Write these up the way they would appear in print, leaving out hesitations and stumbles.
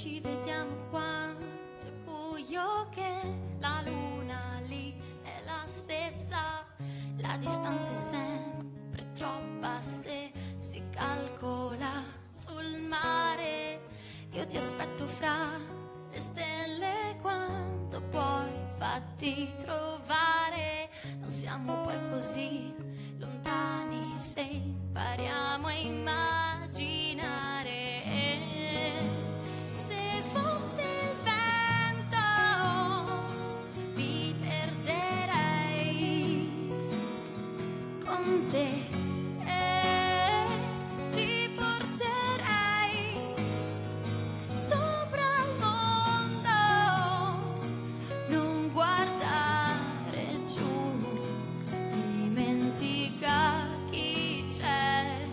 Ci vediamo quando è buio, che la luna lì è la stessa. La distanza è sempre troppa se si calcola sul mare. Io ti aspetto fra le stelle, quando puoi fatti trovare. Non siamo poi così lontani se impariamo a immaginare. Se fosse il vento mi perderei con te. Ti porterei sopra il mondo, non guardare giù, dimentica chi c'è.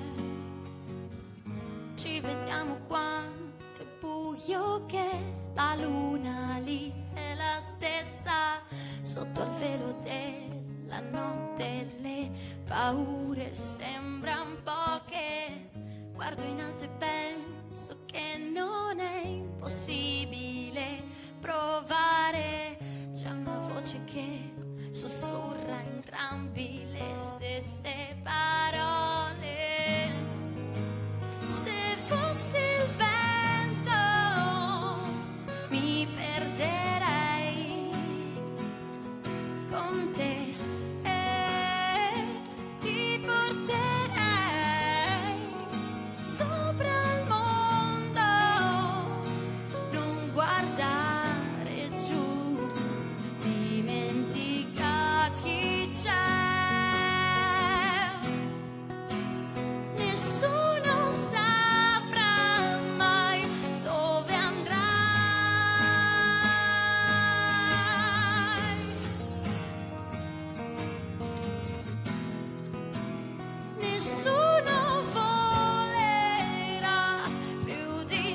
Ci vediamo quando è buio, che la luna lì è la stessa. Sotto il velo della notte le paure sembran poche. Guardo in alto e penso che non è impossibile provare. C'è una voce che sussurra entrambi le stesse parole. Se fossi il vento mi perderei con te. Ti porterei sopra il mondo, non guardare giù, dimentica chi c'è. Nessuno saprà mai dove andrai. Nessuno volerà più di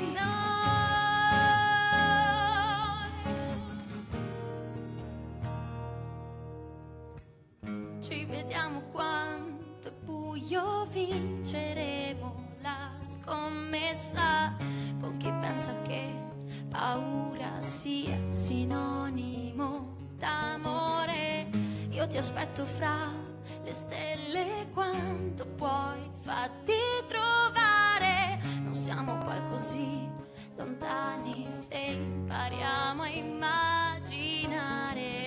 noi. Ci vediamo quando è buio, vinceremo la scommessa. Con chi pensa che paura sia sinonimo d'amore. Io ti aspetto fra le stelle, quando puoi fatti trovare. Non siamo poi così lontani se impariamo a immaginare.